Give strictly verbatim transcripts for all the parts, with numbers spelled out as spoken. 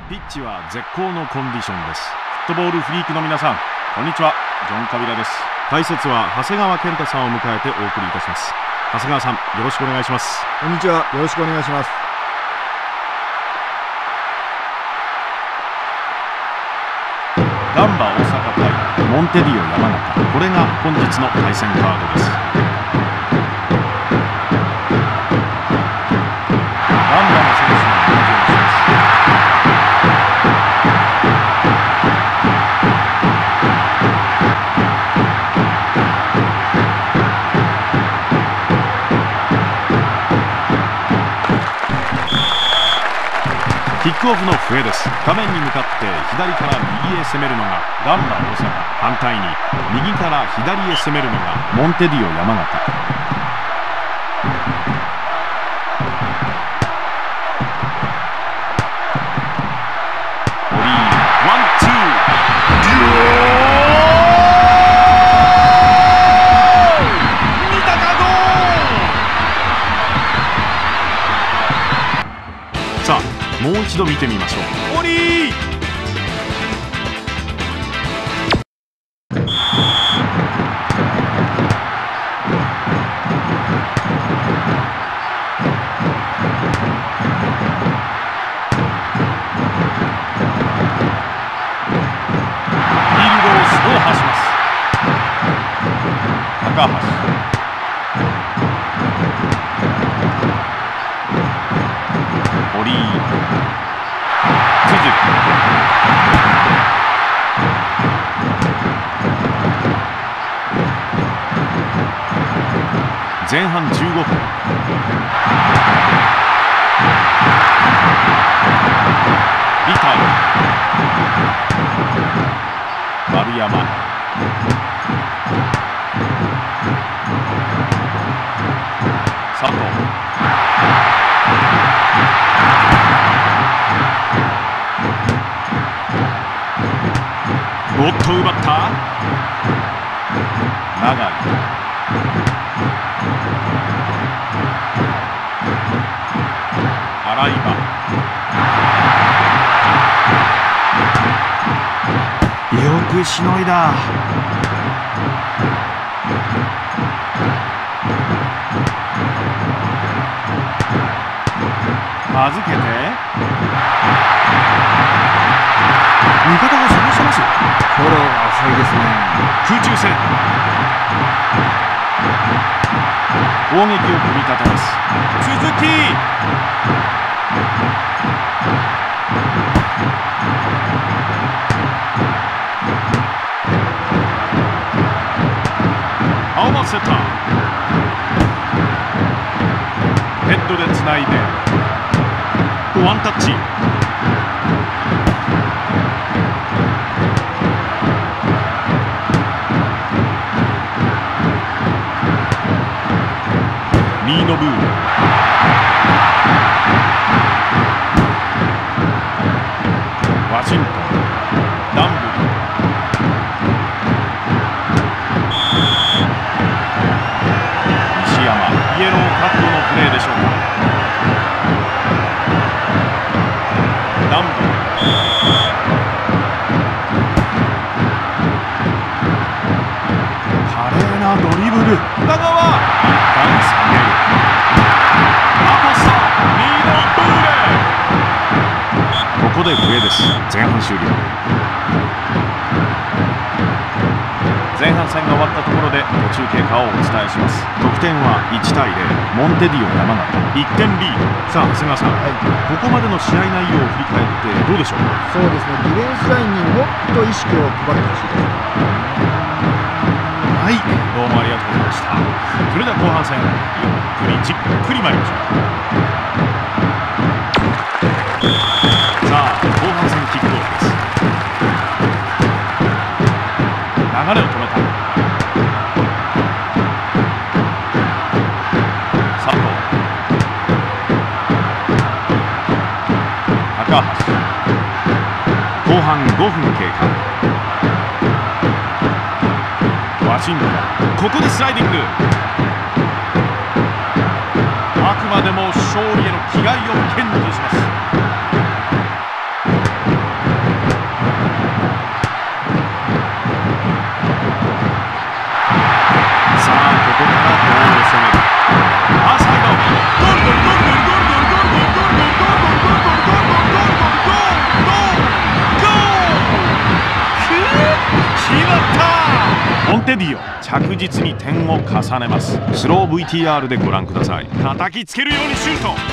ピッチは絶好のコンディションです。フットボールフリークの皆さん、こんにちは。ジョン・カビラです。解説は長谷川健太さんを迎えてお送りいたします。長谷川さん、よろしくお願いします。 こんにちは、よろしくお願いします。 ガンバ大阪対モンテディオ山形、これが本日の対戦カードです。ガンバの選手が登場します。キックオフの笛です。画面に向かって左から右へ攻めるのがガンバ大阪、反対に右から左へ攻めるのがモンテディオ山形。オリーワンツー見たかゴール。さあもう一度見てみましょう。オリー前半じゅうごふん、リタイ丸山、佐藤、おっと奪った長井、洗い場、よくしのいだ。預けて味方が探します。 フォローが遅いですね。 空中戦、攻撃を組み立てます。鈴木、合わせた。ヘッドでつないでワンタッチ。ニーノブー、ワシントン、ダンブル、西山、イエローカットのプレーでしょうか。ダンブル、華麗なドリブル。田川、一旦下げる。ここで笛です。前半終了。前半戦が終わったところで途中経過をお伝えします。得点はいちたいゼロ、モンテディオ山形いってんリード。さあ長谷川さん、はい、ここまでの試合内容を振り返ってどうでしょうか。 そうですね、ディフェンスラインにもっと意識を配ってほしいです。 はい、どうもありがとうございました。それでは後半戦、ゆっくりじっくり参りましょう。さあ後半戦キックオフです。流れを止めた佐藤、高橋、後半ごふん経過。ワシントン、ここでスライディング。あくまでも勝利への気概を堅持します。 テディオ着実に点を重ねます。スロー ブイティーアール でご覧ください。叩きつけるようにシュート。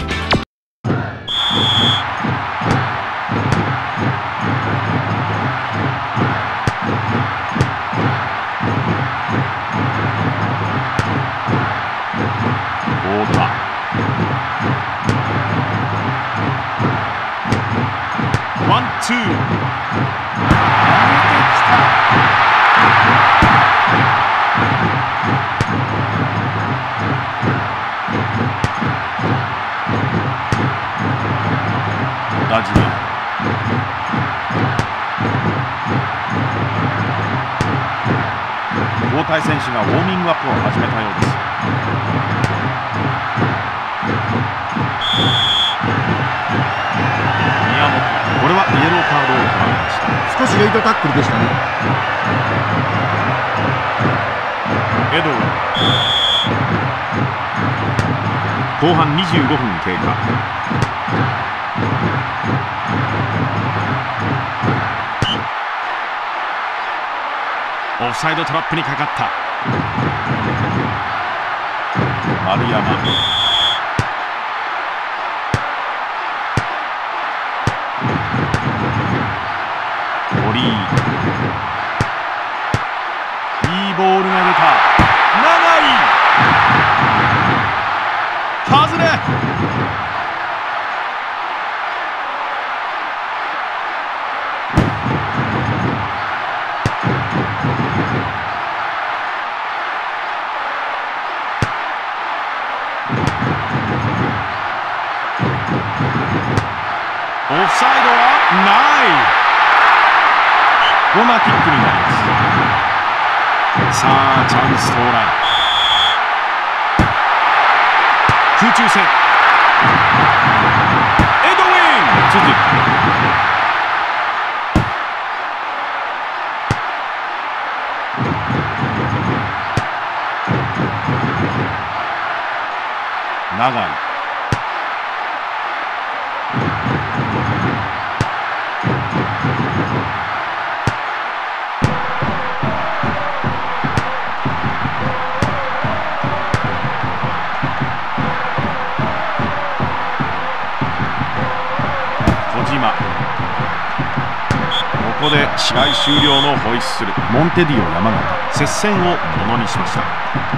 太田、ワンツー、小田島、交代選手がウォーミングアップを始めたようです。宮本、これはイエローカードを取られました。 少しレイトタックルでしたね。 エドワー、後半にじゅうごふん経過。オフサイドトラップにかかった。丸山、堀井、いいボールが出た。長い、外れ。オフサイドはない。コーナーキックになります。さあチャンス到来。空中戦、エドウィン続く。長い、ここで試合終了のホイッスル。モンテディオ山形、接戦をものにしました。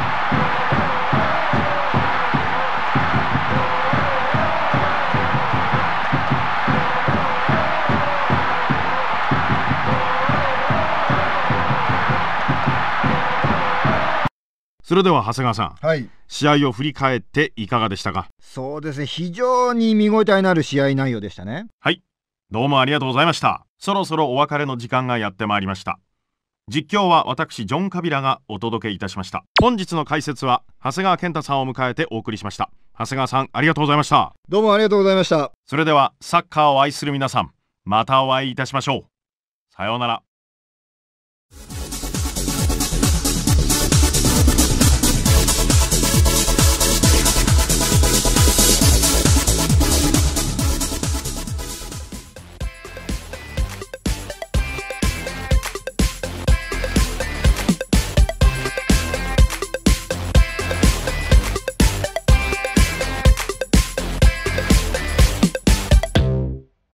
それでは長谷川さん、 はい、 試合を振り返っていかがでしたか？ そうですね、非常に見応えのある試合内容でしたね。 はい、どうもありがとうございました。そろそろお別れの時間がやってまいりました。実況は私ジョン・カビラがお届けいたしました。本日の解説は長谷川健太さんを迎えてお送りしました。長谷川さん、ありがとうございました。 どうもありがとうございました。 それではサッカーを愛する皆さん、またお会いいたしましょう。さようなら。